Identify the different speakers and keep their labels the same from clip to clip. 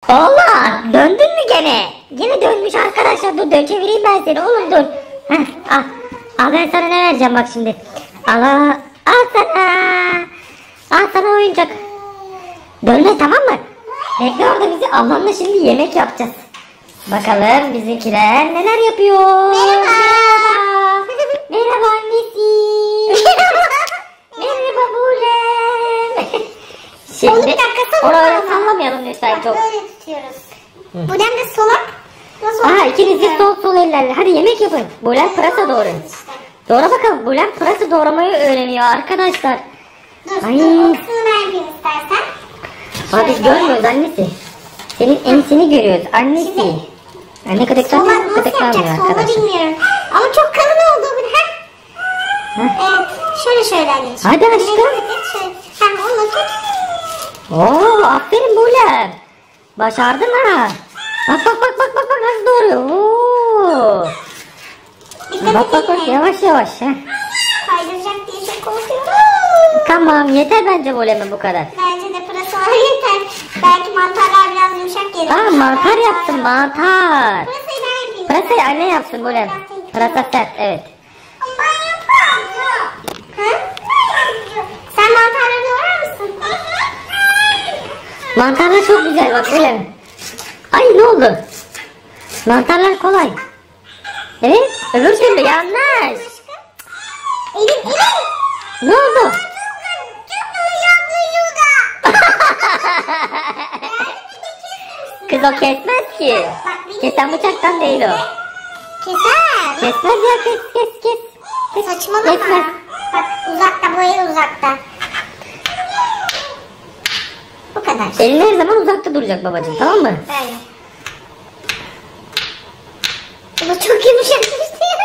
Speaker 1: Oğlum döndün mü gene? Yine dönmüş arkadaşlar. Dur çevireyim ben seni oğlum, dur. Heh, al. Al, ben sana ne vereceğim bak şimdi. Al sana. Al sana oyuncak. Dönme, tamam mı? Bekle orada bizi. Ablamla şimdi yemek yapacağız. Bakalım bizimkiler neler yapıyor.
Speaker 2: Merhaba.
Speaker 1: Merhaba annesi. Merhaba Bulem. Şimdi
Speaker 2: Bir dakika,
Speaker 1: oraya sallamayalım lütfen çok.
Speaker 2: Böyle tutuyoruz. Buradan da solak. Nasıl
Speaker 1: Aha,
Speaker 2: olacak?
Speaker 1: ikiniz de sol ellerle. Hadi yemek yapın. Bulem pırasa doğrayın. Doğra bakalım. Bulem pırasa doğramayı öğreniyor arkadaşlar.
Speaker 2: Dur,
Speaker 1: Ay.
Speaker 2: o kısmını ver bir istersen.
Speaker 1: Abi görmüyoruz annesi. Senin ensini görüyoruz annesi. Anne gıdıklar
Speaker 2: Solak
Speaker 1: mı?
Speaker 2: nasıl
Speaker 1: Gıdıklar mı
Speaker 2: yapacak? Solda
Speaker 1: arkadaşlar?
Speaker 2: bilmiyorum. Ama çok kalın oldu bu. Evet. Şöyle anneciğim.
Speaker 1: Hadi aşkım.
Speaker 2: Şöyle. Sen onu tut.
Speaker 1: Oo, aferin Bulem. Başardın ha. Bak nasıl doğruyor. Oo. Bak yavaş yavaş. Heh.
Speaker 2: Kaydıracak diye çok korkuyorum.
Speaker 1: Tamam, yeter bence Bulem'e bu kadar.
Speaker 2: Bence de pırasalar yeter. Belki mantarlar biraz yumuşak gelir.
Speaker 1: Aa, mantar yaptım, mantar.
Speaker 2: Pırasayı ben yapayım.
Speaker 1: Pırasayı anne yapsın Bulem. Pırasa sert, evet.
Speaker 2: Ben yaparım. Hı? Sen mantarları doğrar mısın?
Speaker 1: Mantarlar çok güzel bak Bulem. Ay, ne oldu? Mantarlar kolay. Evet, öbür türlü yanlış.
Speaker 2: Elim.
Speaker 1: Ne oldu? Kız o kesmez ki. Kesen bıçaktan değil o.
Speaker 2: Keser.
Speaker 1: Kesmez ya, kes.
Speaker 2: Saçmalama.
Speaker 1: Kesmez.
Speaker 2: Bak uzakta, bu el uzakta. Bu kadar.
Speaker 1: Elin her zaman uzakta duracak babacığım, tamam mı?
Speaker 2: Böyle. Bu çok yumuşakmış.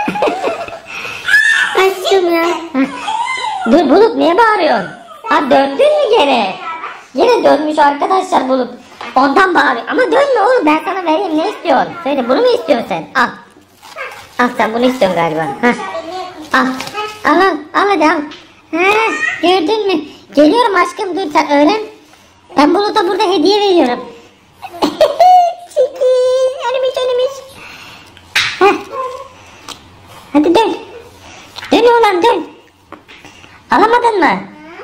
Speaker 1: Aşkım ya. Heh. Dur Bulut, niye bağırıyorsun? Ha, döndün mü gene? Yine dönmüş arkadaşlar Bulut. Ondan bağırıyor. Ama dönme oğlum, ben sana vereyim, ne istiyorsun? Söyle, bunu mu istiyorsun sen? Al. Al, sen bunu istiyorsun galiba. Heh. Al hadi al. Heh, gördün mü? Geliyorum aşkım, dur sen öğren. Ben Bulut'a burada hediye veriyorum. Çekil. Önümüz. Heh. Hadi dön. Dön oğlan, dön. Alamadın mı?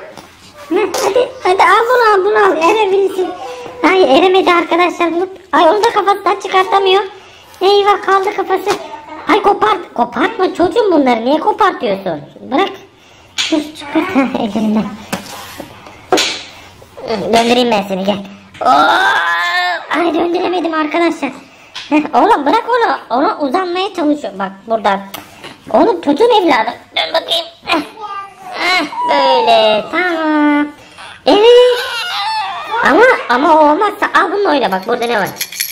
Speaker 1: Hadi al bunu al. Erebilirsin. Ay, eremedi arkadaşlar. Ay, onu da kafasından çıkartamıyor. Eyvah, kaldı kafası. Ay, kopartma çocuğum bunları. Niye kopartıyorsun? Bırak. Dur, çıkart ellerinden. Döndüreyim ben seni, gel. Ay, döndüremedim arkadaşlar. Oğlum bırak onu. Ona uzanmaya çalışıyor. Bak burada. Oğlum tutun evladım. Dön bakayım. Böyle tamam. Evet. Ama o olmazsa al bununla oyna, bak burada ne var.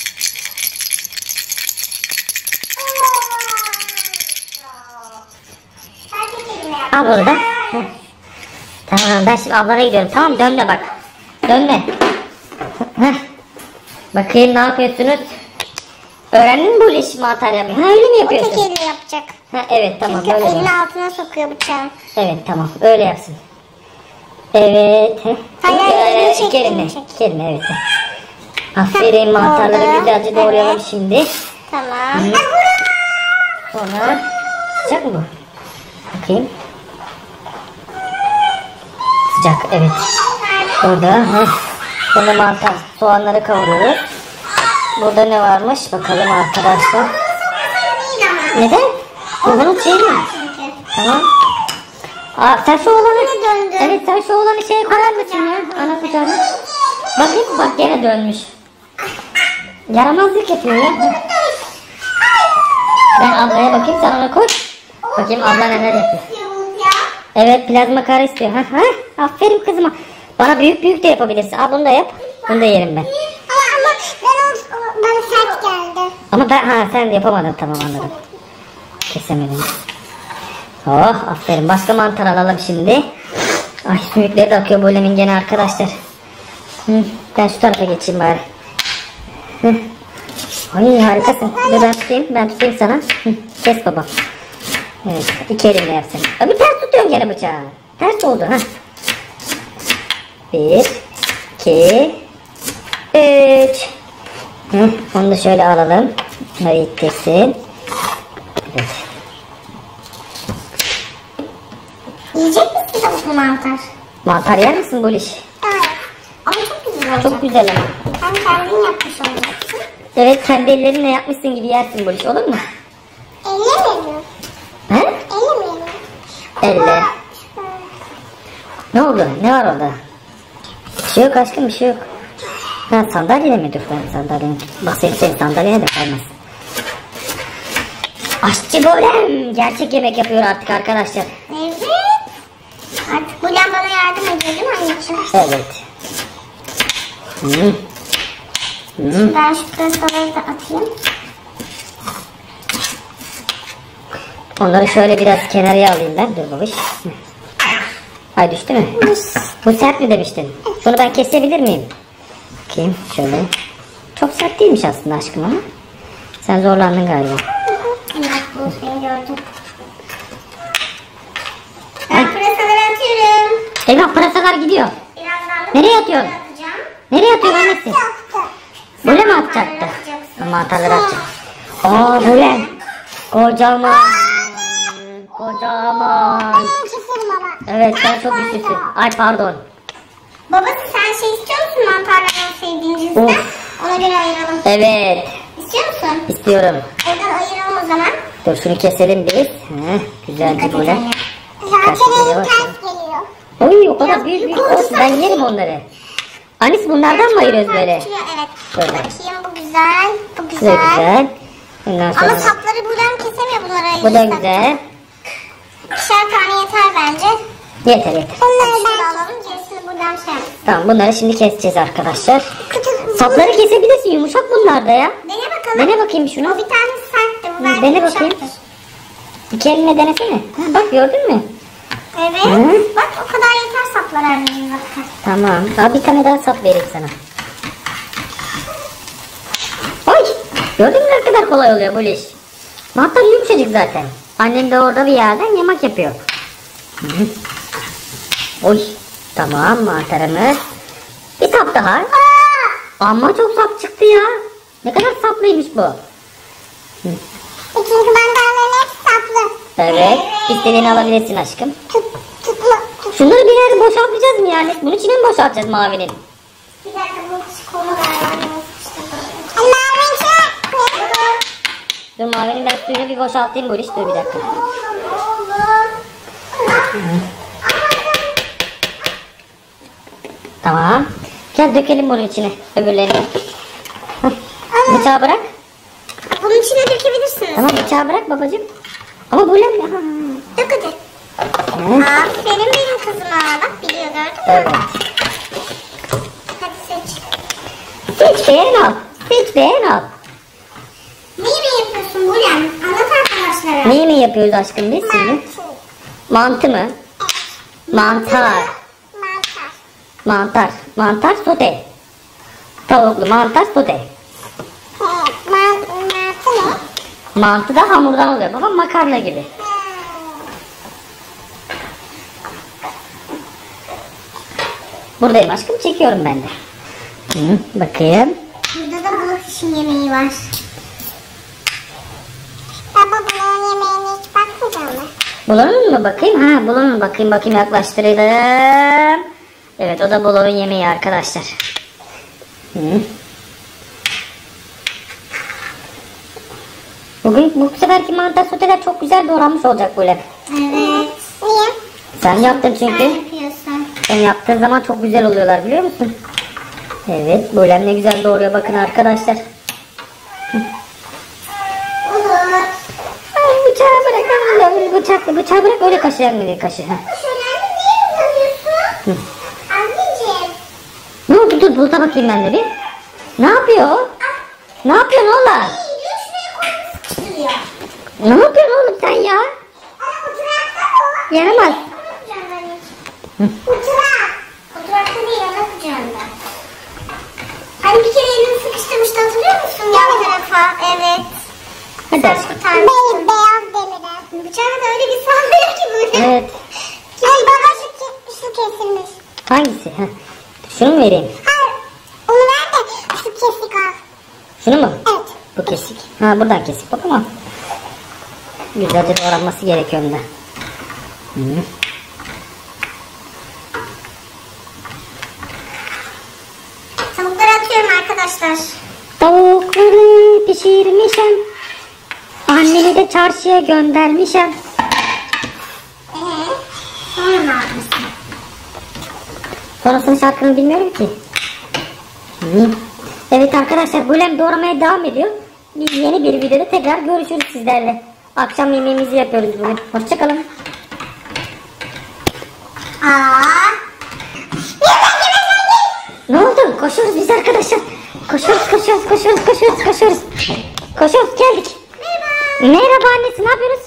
Speaker 1: Al burada. Tamam, ben şimdi ablana gidiyorum. Tamam, dönme bak. Dönme. Bakayım ne yapıyorsunuz? Öğrendin mi bu işi, mantar yapmayı? Ha, öyle mi
Speaker 2: O
Speaker 1: yapıyorsun?
Speaker 2: tek elle yapacak.
Speaker 1: Ha, evet tamam,
Speaker 2: Çünkü
Speaker 1: böyle
Speaker 2: elini
Speaker 1: yap.
Speaker 2: altına sokuyor bıçağı.
Speaker 1: Evet tamam, öyle yapsın. Evet.
Speaker 2: Hayır,
Speaker 1: İki elinle.
Speaker 2: çek.
Speaker 1: İki elinle, evet. Aferin, mantarları
Speaker 2: oldu.
Speaker 1: güzelce doğrayalım
Speaker 2: Evet.
Speaker 1: şimdi.
Speaker 2: Tamam.
Speaker 1: Sonra sıcak mı bu? Bakayım. Sıcak, evet. Burada bunu mantar, soğanları kavuruyoruz. Burada ne varmış bakalım arkadaşlar. Neden? Bunu çevireyim. Tamam. Aa, sen şu oğlanı
Speaker 2: döndü.
Speaker 1: Evet, sen şu oğlanı şeye koyar mısın ya? Ana kucağına. Bakayım, bak gene dönmüş. Yaramazlık yapıyor ya. Ben ablaya bakayım, sen ona koy. Bakayım abla neler yapıyor. Evet, plazma kare istiyor. Aferin kızıma. Bana büyük de yapabilirsin. Al, bunu da yap. Bunu da yerim ben.
Speaker 2: Ama bana sert geldi.
Speaker 1: Ama sen de yapamadın, tamam, anladım. Kesemedim. Oh, aferin. Başka mantar alalım şimdi. Ay, sümükleri de akıyor Bulem'in gene arkadaşlar. Ben şu tarafa geçeyim bari. Ay, harikasın. Dur ben tutayım sana. Kes baba. Evet, iki elimle yapsın. Bir ters tutuyorum gene bıçağı. Ters oldu ha. 1, 2, 3. Hı, onu da şöyle alalım. Bunları ittirsin. Evet.
Speaker 2: Yiyecek misin tavuklu mantar?
Speaker 1: Mantar yer misin Boliş?
Speaker 2: Evet. Ama çok güzel olacak.
Speaker 1: Çok güzel ama.
Speaker 2: Sen kendin yapmış olacaksın.
Speaker 1: Evet, kendi ellerinle yapmışsın gibi yersin Boliş, olur mu?
Speaker 2: Elle mi?
Speaker 1: He?
Speaker 2: Elle mi?
Speaker 1: Elle. Ne oldu? Ne var orada? Bir şey yok aşkım, bir şey yok. Ha, sandalye mi? Dur ben sandalyeyi. Bak senin sandalyene de koymaz. Aşçı Golem gerçek yemek yapıyor artık arkadaşlar.
Speaker 2: Evet. Artık bu bana yardım ediyor değil mi anneciğim?
Speaker 1: Evet.
Speaker 2: Ben şu pırasaları da atayım.
Speaker 1: Onları şöyle biraz kenarıya alayım ben. Dur babiş. Ay, düştü mü? Bu sert mi demiştin? Bunu ben kesebilir miyim? Bakayım şöyle. Çok sert değilmiş aslında aşkım ama. Sen zorlandın galiba.
Speaker 2: Evet, bu seni gördüm. Ben pırasaları atıyorum.
Speaker 1: Eyvah, pırasalar gidiyor.
Speaker 2: Birazdan da
Speaker 1: Nereye atıyorsun?
Speaker 2: atacağım.
Speaker 1: Nereye atıyorsun annesi? Böyle mi atacaktı? Mantarları atacak. Aa, böyle. Kocaman. Kocaman.
Speaker 2: Ben keserim ama.
Speaker 1: Evet, sen çok güçlüsün. Ay pardon.
Speaker 2: Babası sen şey istiyor musun mantarlardan sevdiğin cinsten?
Speaker 1: Of.
Speaker 2: Ona göre ayıralım.
Speaker 1: Evet.
Speaker 2: İstiyor musun?
Speaker 1: İstiyorum.
Speaker 2: Oradan ayıralım o zaman.
Speaker 1: Dur şunu keselim biz. Heh, güzelce böyle.
Speaker 2: Zaten elim ters geliyor.
Speaker 1: Oy, o kadar büyük olsun, ben yerim onları. Anis, bunlardan mı ayırıyoruz böyle?
Speaker 2: Evet.
Speaker 1: Böyle.
Speaker 2: Bakayım, bu güzel. Bu
Speaker 1: Bu da
Speaker 2: güzel.
Speaker 1: güzel. Ondan sonra
Speaker 2: Ama sapları buradan kesemiyor bunları ayırırsak.
Speaker 1: bu da güzel.
Speaker 2: 2'şer tane yeter bence.
Speaker 1: Yeter yeter.
Speaker 2: Bunları ben alalım. Gerisini buradan şey yapalım.
Speaker 1: Tamam, bunları şimdi keseceğiz arkadaşlar. Sapları kesebilirsin, yumuşak bunlar da ya.
Speaker 2: Dene bakalım.
Speaker 1: Dene bakayım şunu.
Speaker 2: O bir tanesi sertti. Bu bence
Speaker 1: Dene
Speaker 2: yumuşaktır.
Speaker 1: bakayım. İki eline denesene. Ha, bak gördün mü?
Speaker 2: Evet.
Speaker 1: Hı.
Speaker 2: Bak o kadar yeter saplar anneciğim zaten.
Speaker 1: Tamam. Daha bir tane daha sap vereyim sana. Ay! Gördün mü ne kadar kolay oluyor bu iş? Mantar yumuşacık zaten. Annem de orada bir yerden yemek yapıyor. Hı. Oy! Tamam, mantarımız. Bir sap daha. Ama çok sap çıktı ya. Ne kadar saplıymış bu.
Speaker 2: Çünkü mantarların hepsi saplı.
Speaker 1: Evet. İstediğini alabilirsin aşkım.
Speaker 2: Tutma.
Speaker 1: Şunları bir yerde boşaltacağız mı yani? Bunun içine mi boşaltacağız mavinin?
Speaker 2: Bir dakika, bu kolu galiba. Mavi çek.
Speaker 1: Dur, mavinin ben suyunu bir boşaltayım bu iş. Dur bir dakika. Tamam. Gel dökelim bunun içine öbürlerini. Hah. Bıçağı bırak.
Speaker 2: Bunun içine dökebilirsiniz.
Speaker 1: Tamam, bıçağı bırak babacığım. Ama böyle mi? Ha.
Speaker 2: Dök hadi.
Speaker 1: Hı.
Speaker 2: Aferin benim kızıma. Bak biliyor, gördün mü?
Speaker 1: Evet.
Speaker 2: Hadi seç.
Speaker 1: Seç beğen al. Seç beğen al.
Speaker 2: Neyi mi yapıyorsun Bulem? Anlat arkadaşlara.
Speaker 1: Neyi mi yapıyoruz aşkım biz şimdi? Mantı mı? Mantar.
Speaker 2: Mantar.
Speaker 1: Mantar. Mantar sote. Tavuklu mantar sote.
Speaker 2: Mantı ne?
Speaker 1: Mantı da hamurdan oluyor baba, makarna gibi. Buradayım aşkım, çekiyorum ben de. Hı, bakayım.
Speaker 2: Burada da balık için yemeği var. Baba balığın yemeğine hiç bakmayacağım mı?
Speaker 1: Bulunun mu bakayım? Ha, bulunun bakayım yaklaştıralım. Evet, o da bulunun yemeği arkadaşlar. Hı. Bugün bu seferki mantar soteler çok güzel doğranmış olacak böyle.
Speaker 2: Evet. Niye?
Speaker 1: Sen yaptın çünkü.
Speaker 2: Sen yapıyorsun.
Speaker 1: Sen yaptığın zaman çok güzel oluyorlar, biliyor musun? Evet, böyle ne güzel doğruyor bakın arkadaşlar.
Speaker 2: Olur.
Speaker 1: Ay, bıçağı bırak, bıçağı bırak, öyle kaşıyan kaşı. Ha.
Speaker 2: Şöyle niye uzanıyorsun? Anneciğim.
Speaker 1: Ne oldu, dur buluta bakayım ben de bir. Ne yapıyor? Ne yapıyorsun oğlum?
Speaker 2: Gidiyor şuraya koyup sıkıştırıyor.
Speaker 1: Ne yapıyorsun oğlum sen ya?
Speaker 2: Ana oturakta o.
Speaker 1: Yaramaz.
Speaker 2: Kucağında anneciğim. Oturak. Oturakta değil, ana kucağında. Hani bir kere elini sıkıştırmıştı, hatırlıyor musun? Yan tarafa. Evet.
Speaker 1: Hadi
Speaker 2: Sen
Speaker 1: aşkım.
Speaker 2: kurtarmıştın. Beyaz demirden. Bıçağı da öyle bir sallıyor ki böyle.
Speaker 1: Evet.
Speaker 2: Ay baba şu kesilmiş.
Speaker 1: Hangisi? Ha. Şunu mu vereyim?
Speaker 2: Hayır. Onu ver de şu kesik al.
Speaker 1: Şunu mu?
Speaker 2: Evet.
Speaker 1: Bu kesik. Ha buradan kesik. Bak ama. Güzelce doğranması gerekiyor onda.
Speaker 2: Tavukları atıyorum arkadaşlar.
Speaker 1: Tavukları pişirmişim. Annemi de çarşıya göndermişim.
Speaker 2: Sonra ne yapmışsın?
Speaker 1: Sonrasının şarkını bilmiyorum ki. Evet arkadaşlar Golem doğramaya devam ediyor. Biz yeni bir videoda tekrar görüşürüz sizlerle. Akşam yemeğimizi yapıyoruz bugün. Hoşçakalın. Ne oldu? Koşuyoruz biz arkadaşlar. Koşuyoruz. Koşuyoruz geldik. Merhaba annesi, ne yapıyoruz?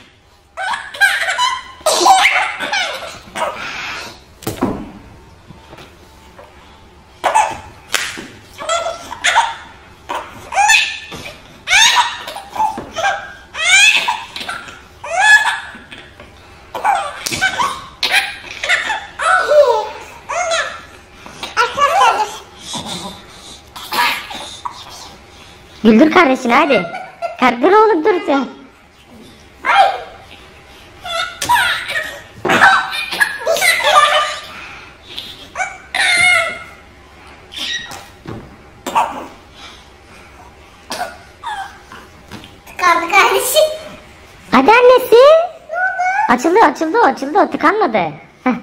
Speaker 1: Güldür kardeşini hadi. Dur oğlum dur sen.
Speaker 2: Tıkandı kardeşim.
Speaker 1: Hadi annesi. Açıldı o tıkanmadı. Heh.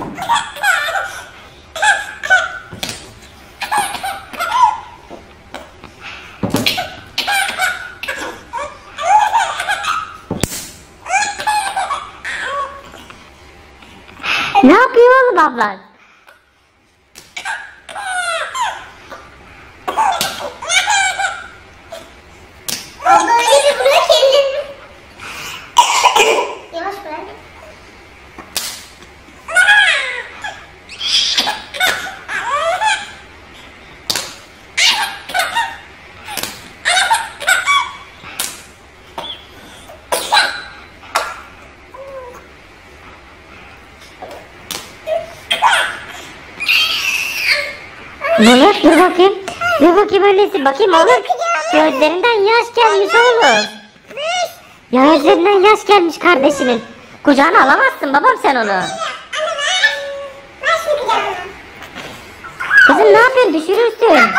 Speaker 1: Ne yapıyor oğlum ablan?
Speaker 2: Abla öyle bir bırak elini. Yavaş bırak.
Speaker 1: Bulut dur bakayım annesi, bakayım oğlum. Gözlerinden yaş gelmiş oğlum. Gözlerinden yaş gelmiş kardeşinin. Kucağına alamazsın babam sen onu. Kızım ne yapıyorsun, düşürürsün.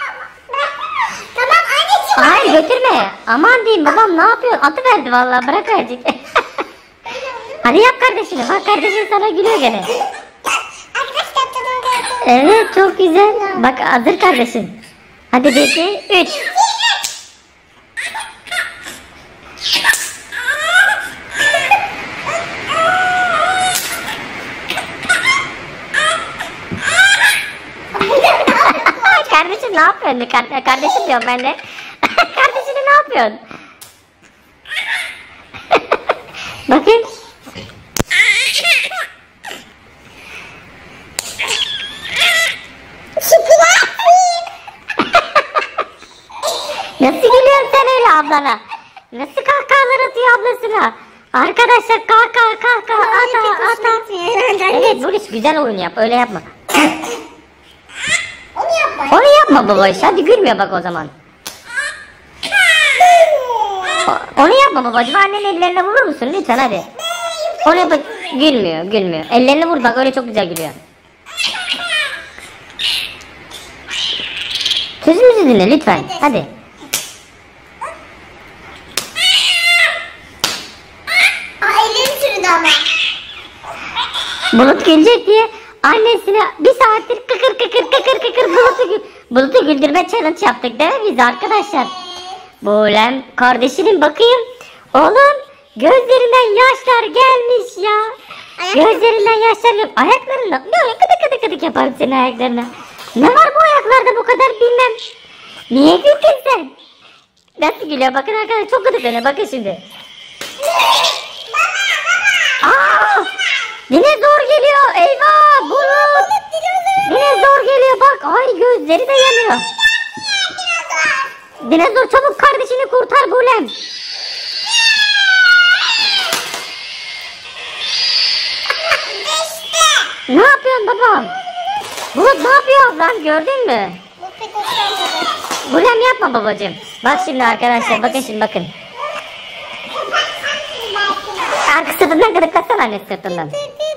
Speaker 2: Tamam anneciğim.
Speaker 1: Hayır götürme. Aman diyeyim babam ne yapıyorsun? Atı verdi vallahi, bırak verecek. Hadi yap kardeşini, bak kardeşin sana gülüyor gene.
Speaker 2: Arkadaşlar tadını gördüm.
Speaker 1: Evet çok güzel. Bak hazır kardeşin. Hadi 1, 2, 3. Kardeşim ne yapıyorsun? Kardeşim diyorum ben de. Kardeşini ne yapıyorsun? Bakayım. Nasıl gülüyorsun sen öyle ablana? Nasıl kahkahalar atıyor ablasına? Arkadaşlar kahkaha ata. Evet Barış güzel oyun yap, öyle yapma.
Speaker 2: Onu yapma.
Speaker 1: Onu yapma baba iş, hadi gülmüyor bak o zaman. Onu yapma babacığım, annenin ellerine vurur musun lütfen hadi. Onu yap, gülmüyor. Ellerini vur bak, öyle çok güzel gülüyor. Sözümüzü dinle lütfen hadi.
Speaker 2: Ellerim çürüdü ama.
Speaker 1: Bulut gülecek diye annesine bir saattir kıkır Bulut'u güldürme challenge yaptık değil mi biz arkadaşlar? Buğlem kardeşinin bakayım. Oğlum gözlerinden yaşlar gelmiş ya. Gözlerinden yaşlar gelmiş. Ayaklarından böyle kıdık yaparım senin ayaklarına. Ne var bu ayaklarda bu kadar bilmem. Niye güldün sen? Nasıl gülüyor bakın arkadaşlar, çok gıdıklanıyor bakın şimdi. Aa! Dinozor geliyor. Eyvah! Bulut! Dinozor geliyor bak. Ay gözleri de yanıyor. Dinozor çabuk kardeşini kurtar Bulem. Ne yapıyorsun babam? Bulut ne yapıyor ablam, gördün mü?
Speaker 2: Bu pek hoşlanmadı.
Speaker 1: Bulem yapma babacığım. Bak şimdi arkadaşlar, bakın şimdi bakın. Arka sırtından gıdıklasana anne sırtından.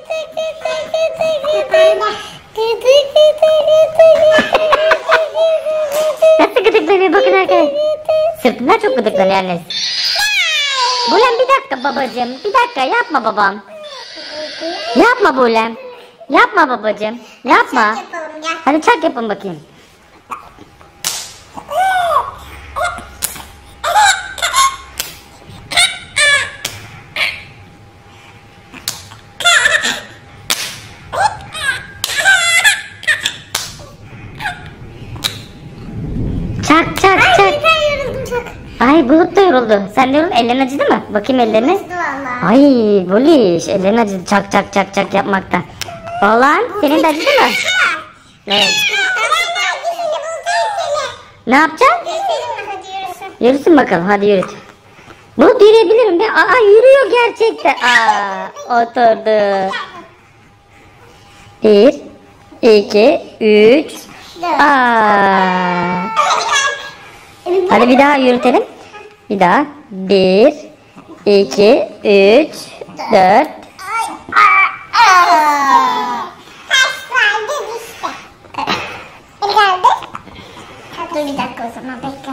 Speaker 1: Nasıl gıdıklanıyor bakın arkadaşlar. Sırtından çok gıdıklanıyor annesi. Bulem bir dakika babacığım. Bir dakika yapma babam. Yapma Bulem. Yapma babacığım. Yapma.
Speaker 2: Yapalım gel.
Speaker 1: Hadi çak yapın bakayım. Çak çak çak.
Speaker 2: Ben yoruldum çok.
Speaker 1: Ay Bulut da yoruldu. Sen de yoruldun. Ellerin acıdı mı? Bakayım ellerini.
Speaker 2: Acıdı valla.
Speaker 1: Ay Buliş, ellerin acıdı çak çak çak çak yapmakta. Oğlan senin de acıdı mı? Evet. Ne yapacaksın? Yürüsün bakalım, hadi yürüt. Bulut yürüyebilirim be. Aa yürüyor gerçekten. Aa oturdu. 1 2 3 Aa. Hadi bir daha yürütelim. Bir daha. 1 2 3 4
Speaker 2: Dur bir dakika o zaman bekle.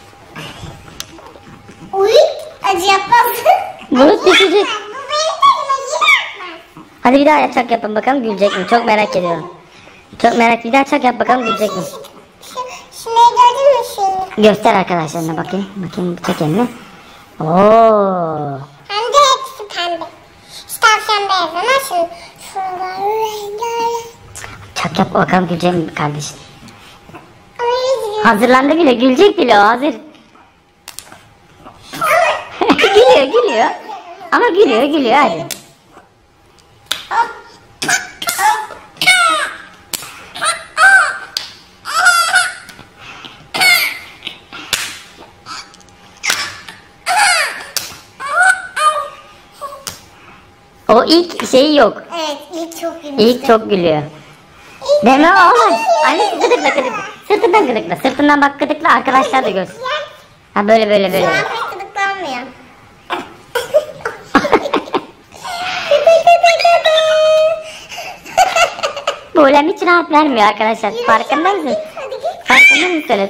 Speaker 2: Uy acı yapmazsın.
Speaker 1: Bulut düşecek. Hadi bir daha çak yapın bakalım, gülecek mi? Çok merak ediyorum. Çok merak. Bir daha çak yap bakalım, gülecek mi?
Speaker 2: Şurayı gördün mü şunu?
Speaker 1: Göster arkadaşlarına bakayım. Bakayım çek elini. Oo.
Speaker 2: Hem de hepsi pembe. Şu tavşan beyaz ama şuralar rengarenk.
Speaker 1: Çak yap bakalım, gülecek mi kardeşim?
Speaker 2: Ama yüzüyor.
Speaker 1: Hazırlandı bile, gülecek bile o, hazır. Gülüyor. Ama gülüyor hadi. O ilk şeyi yok.
Speaker 2: Evet ilk çok gülmüştü.
Speaker 1: İlk çok gülüyor. Deme oğlum. Annesi gıdıkla. Sırtından gıdıkla. Sırtından bak gıdıkla, arkadaşlar da görsün. Ha böyle.
Speaker 2: Şu an pek gıdıklanmıyor.
Speaker 1: Bulem hiç rahat vermiyor arkadaşlar. Farkında mısınız?
Speaker 2: Hadi git.
Speaker 1: Farkında mısınız?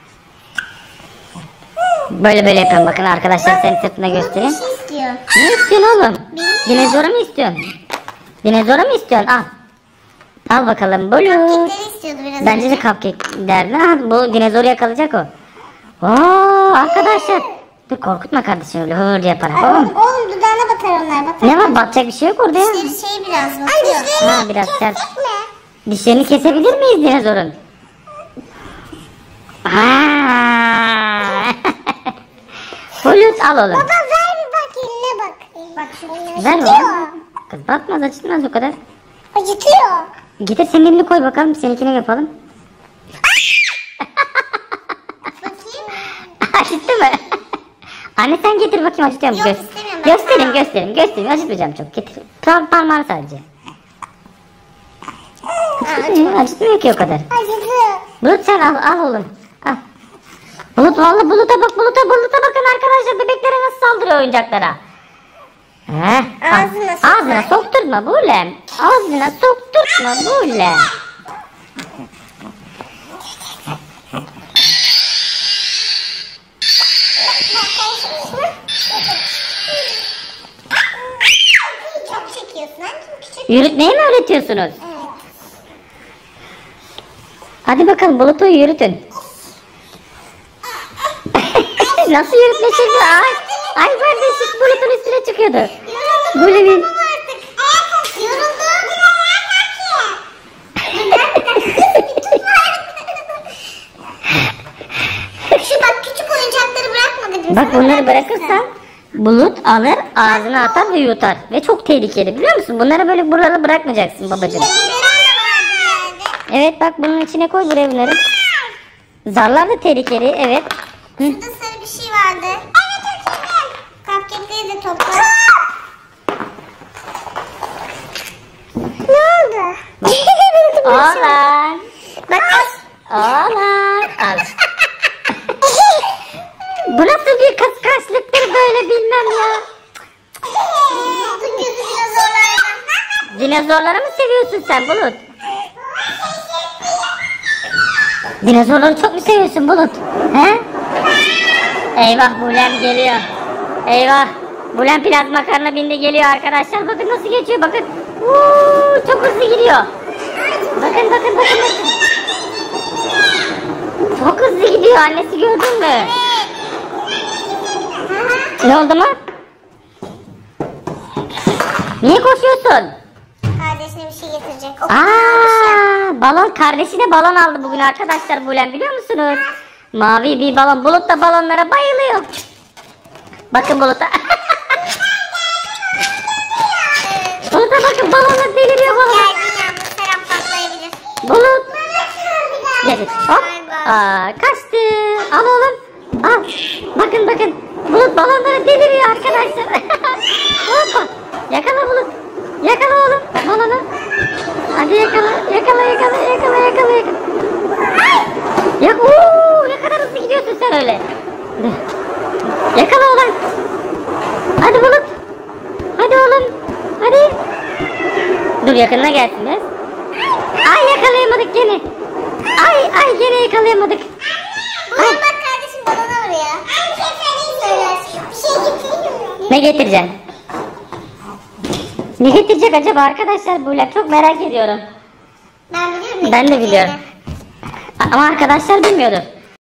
Speaker 1: Böyle yapıyorum bakın arkadaşlar, senin sırtına göstereyim.
Speaker 2: Bir şey istiyor.
Speaker 1: Ne istiyorsun oğlum? Dinozoru mu istiyorsun? Dinozoru mu istiyorsun? Al. Al bakalım Bulut.
Speaker 2: Cupcake'leri istiyordu biraz
Speaker 1: Bence de
Speaker 2: önce.
Speaker 1: cupcake derdi. Ha, bu dinozoru yakalayacak o. Oo arkadaşlar. Dur korkutma kardeşim, öyle hır yapar. Oğlum.
Speaker 2: Oğlum dudağına batar onlar batar.
Speaker 1: Ne var, batacak bir şey yok orada ya.
Speaker 2: Dişleri şey biraz batıyor.
Speaker 1: Ha biraz sert. Dişlerini kesebilir miyiz dinozorun? Bulut al oğlum.
Speaker 2: Baba ver bir bak eline bak. Bak şuraya.
Speaker 1: Ver
Speaker 2: Acıtıyor.
Speaker 1: oğlum. Kız batmaz, acıtmaz o kadar.
Speaker 2: Acıtıyor.
Speaker 1: Getir senin elini koy bakalım, seninkini yapalım.
Speaker 2: Bakayım.
Speaker 1: Acıttı mı? Anne sen getir bakayım, acıtıyor mu?
Speaker 2: Yok, istemiyorum.
Speaker 1: Göstereyim. Acıtmayacağım çok. Getir. Parmağını sadece. Acıtmıyor ki o kadar.
Speaker 2: Acıdı.
Speaker 1: Bulut sen al oğlum. Al. Bulut vallahi Bulut'a bakın arkadaşlar, bebeklere nasıl saldırıyor oyuncaklara. Ağzına sokturma Bulem. Ağzına sokturma Bulem.
Speaker 2: Çok çekiyorsun ha? Küçük.
Speaker 1: Yürütmeyi mi öğretiyorsunuz?
Speaker 2: Evet.
Speaker 1: Hadi bakalım Bulut'u yürütün. Nasıl yürütme şimdi? Ay kardeşim Bulut'un üstüne çıkıyordu. Bulem'in.
Speaker 2: Yoruldum. Şu bak küçük oyuncakları bırakma dedim.
Speaker 1: Bak
Speaker 2: sana.
Speaker 1: bunları bırakırsan Bulut alır, ağzına atar ve yutar. Ve çok tehlikeli, biliyor musun? Bunları böyle buralara bırakmayacaksın babacığım. Evet bak bunun içine koy buraya bunları. Zarlar da tehlikeli, evet. Hı.
Speaker 2: Şurada sarı bir şey vardı. Evet açıldı. Cupcake'leri de topla. Ne oldu?
Speaker 1: Oğlan. Bak. Oğlan. Al. nasıl bir kıskançlıktır böyle bilmem ya.
Speaker 2: Bulut'un gözü dinozorlarda.
Speaker 1: Dinozorları mı seviyorsun sen Bulut? Dinozorları çok mu seviyorsun Bulut? He? Eyvah Bulem geliyor. Eyvah. Bulem plazma karına bindi geliyor arkadaşlar. Bakın nasıl geçiyor bakın. Çok hızlı gidiyor. Bakın bakın bakın bakın. Çok hızlı gidiyor annesi gördün mü? Ne oldu mu? Niye koşuyorsun?
Speaker 2: Kardeşine bir şey getirecek.
Speaker 1: Balon kardeşi de balon aldı bugün arkadaşlar Bulem biliyor musunuz? Mavi bir balon. Bulut da balonlara bayılıyor. Bakın Bulut'a. Bulut'a bakın balonlar deliriyor balon.
Speaker 2: Geldin yalnız Serap patlayabilir.
Speaker 1: Bulut. Gel. Hop. Kaçtı. Al oğlum. Al. Bakın bakın. Bulut balonları deliriyor arkadaşlar. Hoppa. Yakala Bulut. Yakala oğlum balonu. Hadi yakala. Yakala yakala yakala yakala yakala. Ne kadar hızlı gidiyorsun sen öyle. Yakala oğlum. Hadi Bulut. Hadi oğlum. Hadi. Dur yakınına gelsin biraz. Ay yakalayamadık gene. Ay gene yakalayamadık.
Speaker 2: Bulut bak kardeşim balona vuruyor. Bir şey söylersin. Bir şey getireyim mi?
Speaker 1: Ne getireceksin? Ne getirecek acaba arkadaşlar böyle çok merak ediyorum.
Speaker 2: Ben biliyorum.
Speaker 1: Ben de biliyorum. Ama arkadaşlar bilmiyordu.